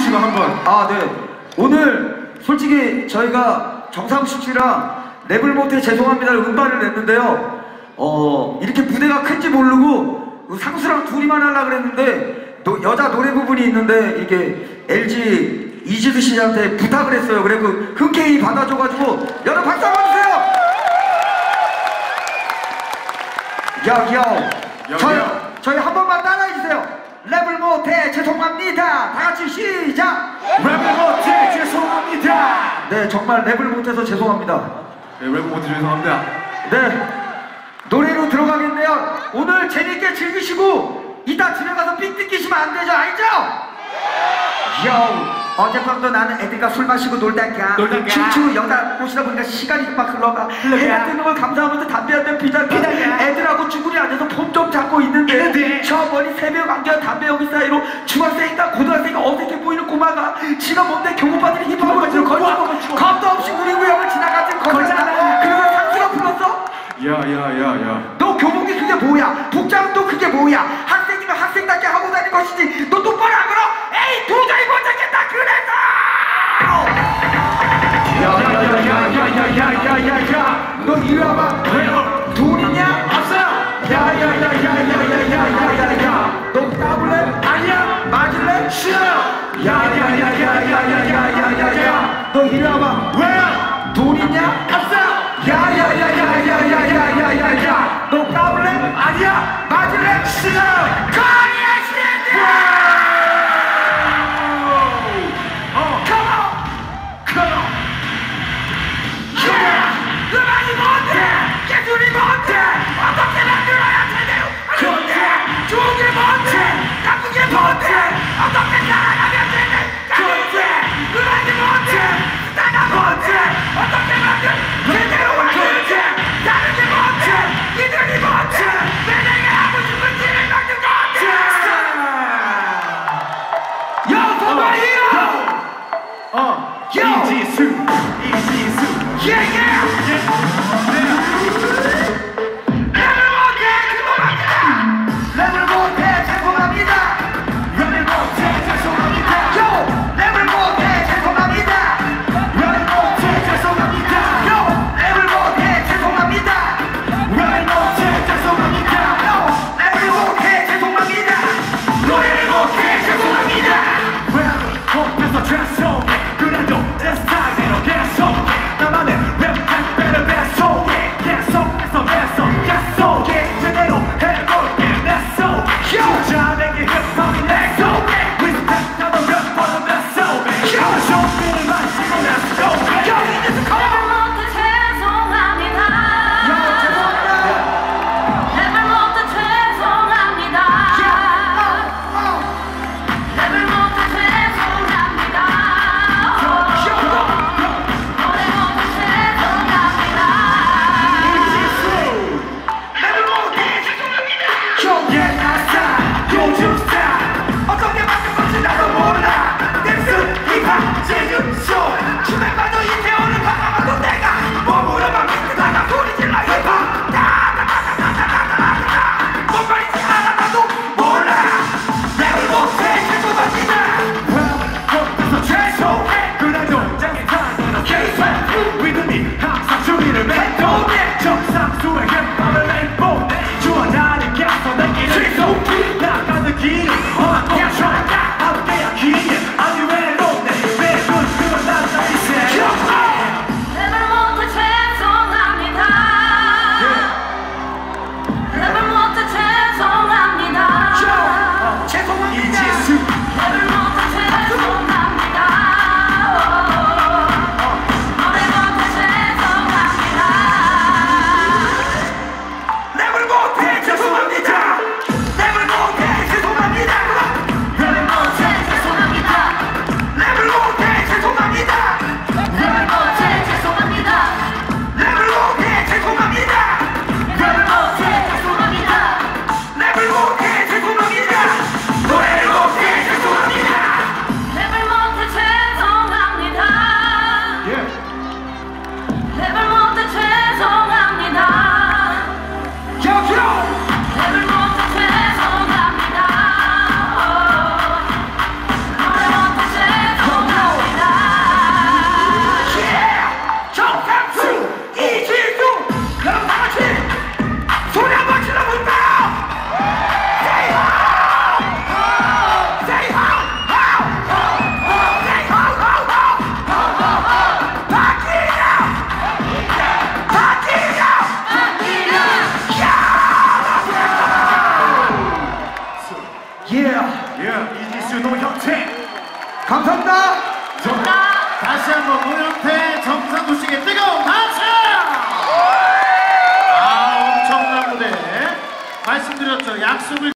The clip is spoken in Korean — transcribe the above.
씨가 한번. 아, 네. 오늘 솔직히 저희가 정상식 씨랑 랩을 못해 죄송합니다를 음반을 냈는데요. 이렇게 무대가 큰지 모르고 상수랑 둘이만 하려고 그랬는데 여자 노래 부분이 있는데 이게 LG 이지수 씨한테 부탁을 했어요. 그래서 흔쾌히 받아줘가지고 여러분 박수 한번 주세요. 저희 한 번만 따라해주세요. 랩을 못해 죄송합니다. 다같이 시작. 랩을 못해 죄송합니다. 네, 정말 랩을 못해서 죄송합니다. 네, 랩을 못해 죄송합니다. 네, 노래로 들어가겠네요. 오늘 재밌게 즐기시고 이따 집에 가서 삑 뜯기시면 안 되죠, 알죠? 요, 어젯밤도 나는 애들과 술 마시고 놀다가 춤추고 여자 꼬시다 보니까 시간이 막 흘러가. 해가 뜨는 걸 감사하면서 담배 한 대 피다가 애들하고 쭈구리 앉아서 폼 좀 잡고 있는데 저 멀리 새벽 안개와 담배 연기 사이로 중학생이나 고등학생이 어색해 보이는 꼬마가 지가 뭔데 교무빠들이 힙합을 가지고 걸치고 겁도 없이 우리 구역을 지나가진 거잖아. 그래서 상수가 불렀어? 야야야야, 너 교복이 그게 뭐야? 복장은 또 그게 뭐야? 학생이면 학생답게 하고 다닐 것이지. 너 똑바로 안 걸어? 에이, 도저히 못 찾겠다. 그래서 야야야야야야야야야, 너 이리 와봐. 왜요? 돈 있냐? 없어요. 야야야야야야야야야야, 너 까불래? 아니야. 맞을래? 싫어요. 야야야야야야야야야야, 너 이리 와봐. 왜요? 돈 있냐? 없어요. 야야야야야야야야야야, 너 까불래? 아니야. 맞을래? 싫어요. 거리의 시대! 음악이 뭔데? 예술이 뭔데? 어떻게 만들어야 제대로 하는데? 좋은 게 뭔데? 나쁜 게 뭔데? 어떻게 살아가면 되는데? 음악이 뭔데? 스타가 뭔데? 어떻게 만들 제대로 하는데? 다른 게 뭔데? 이들이 뭔데? 왜 내가 하고 싶은 일을 만든 건데? 야, 도마이요! 이지수. Yeah! 랩을 못해 죄송합니다. 랩을 못해 죄송합니다. 요! 랩을 못해 죄송합니다. 랩을 못해 죄송합니다. 요! 랩을 못해 죄송합니다. 랩을 못해 죄송합니다. 요! 랩을 못해 죄송합니다. 노래를 못해 죄송합니다. 랩을 못해서 죄송해. 그래도 내 스타일대로 계속 나만의 랩 정답! 다시 한번 노현태 정상도 씨에게 뜨거운 박수! 엄청난 무대 말씀드렸죠. 약속을